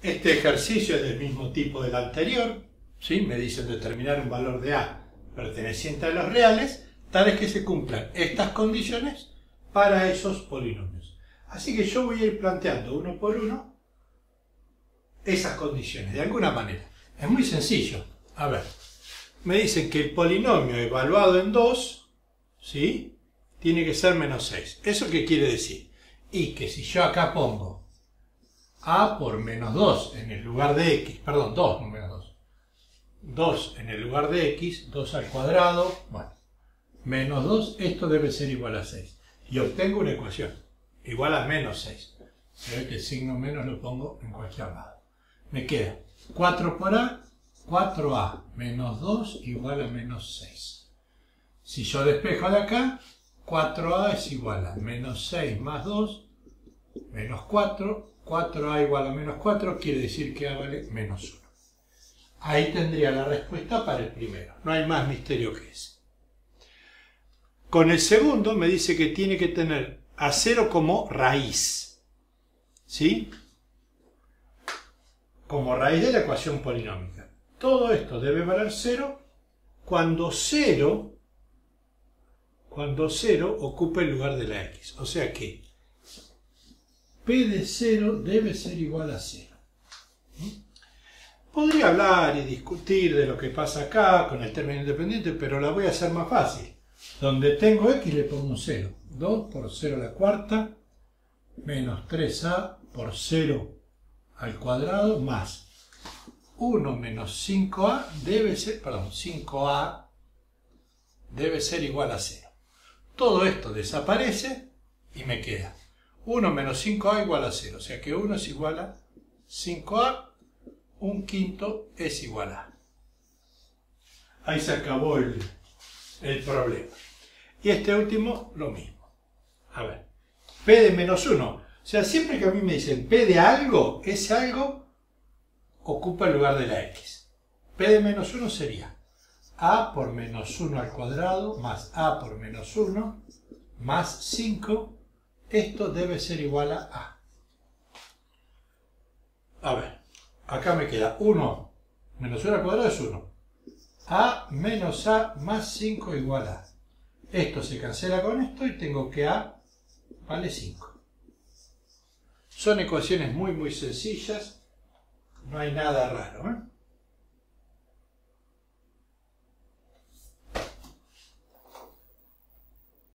Este ejercicio es del mismo tipo del anterior, ¿sí? Me dicen determinar un valor de A perteneciente a los reales, tales que se cumplan estas condiciones para esos polinomios. Así que yo voy a ir planteando uno por uno esas condiciones, de alguna manera. Es muy sencillo. A ver, me dicen que el polinomio evaluado en 2, ¿sí?, tiene que ser menos 6. ¿Eso qué quiere decir? Y que si yo acá pongo A por menos 2 en el lugar de X, perdón, 2, no menos 2. 2 en el lugar de X, 2 al cuadrado, bueno, menos 2, esto debe ser igual a 6. Y obtengo una ecuación, igual a menos 6. Se ve que el signo menos lo pongo en cualquier lado. Me queda 4 por A, 4A menos 2 igual a menos 6. Si yo despejo de acá, 4A es igual a menos 6 más 2, menos 4. 4A igual a menos 4 quiere decir que A vale menos 1. Ahí tendría la respuesta para el primero. No hay más misterio que ese. Con el segundo me dice que tiene que tener a 0 como raíz. ¿Sí? Como raíz de la ecuación polinómica. Todo esto debe valer 0 cuando 0 ocupe el lugar de la X. O sea que P de 0 debe ser igual a 0. Podría hablar y discutir de lo que pasa acá con el término independiente, pero la voy a hacer más fácil. Donde tengo X le pongo un 0. 2 por 0 a la cuarta, menos 3A por 0 al cuadrado, más 1 menos 5A debe ser, perdón, 5A debe ser igual a 0. Todo esto desaparece y me queda 1 menos 5A igual a 0. O sea que 1 es igual a 5A, un quinto es igual a. Ahí se acabó el problema. Y este último, lo mismo. A ver, P de menos 1. O sea, siempre que a mí me dicen P de algo, ese algo ocupa el lugar de la X. P de menos 1 sería A por menos 1 al cuadrado más A por menos 1 más 5. Esto debe ser igual a A. A ver, acá me queda 1 menos 1 al cuadrado es 1. A menos A más 5 igual a. Esto se cancela con esto y tengo que A vale 5. Son ecuaciones muy sencillas, no hay nada raro, ¿eh?